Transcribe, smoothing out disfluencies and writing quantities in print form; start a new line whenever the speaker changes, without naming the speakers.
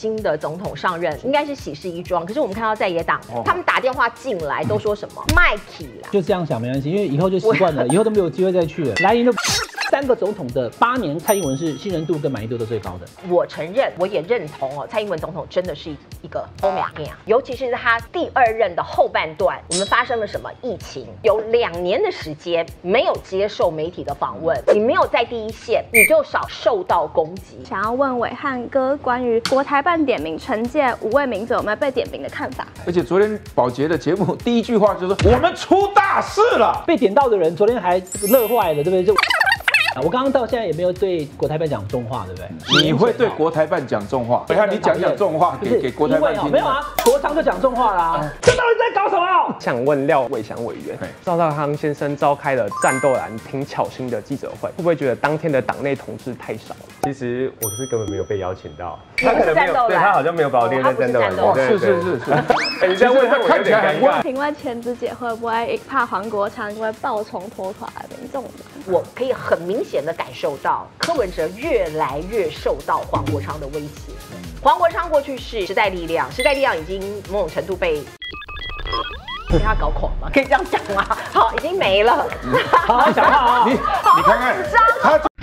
新的总统上任，应该是喜事一桩。可是我们看到在野党，他们打电话进来都说什么麦起啦，
就这样想没关系，因为以后就习惯了，以后都没有机会再去了。蓝营的3个总统的8年，蔡英文是信任度跟满意度都最高的。
我承认，我也认同哦，蔡英文总统真的是一个欧美亚，尤其是他第2任的后半段，我们发生了什么疫情，有2年的时间没有接受媒体的访问，你没有在第一线，你就少受到攻击。
想要问暐瀚哥关于国台办点名惩戒5位名嘴有没有被点名的看法？
而且昨天宝洁的节目第一句话就是我们出大事了，
被点到的人昨天还乐坏了，对不对？就我刚刚到现在也没有对国台办讲重话，对不对？
你会对国台办讲重话？你讲重话给国台办听。
没有啊，国昌就讲重话啦。这到底在搞什么？
想问廖伟翔委员，赵少康先生召开了战斗蓝挺巧心的记者会，会不会觉得当天的党内同志太少？
其实我是根本没有被邀请到，
他可能没有，
对他好像没有把我列在战斗蓝。
是。
你这样问他，看起来很怪。
请问钱子姐会不会怕黄国昌因为爆冲拖垮民众？
我可以很明显的感受到，柯文哲越来越受到黄国昌的威胁。黄国昌过去是时代力量，时代力量已经某种程度被他搞垮吗？可以这样讲吗？好，已经没了。
好好讲话啊！
你看看他。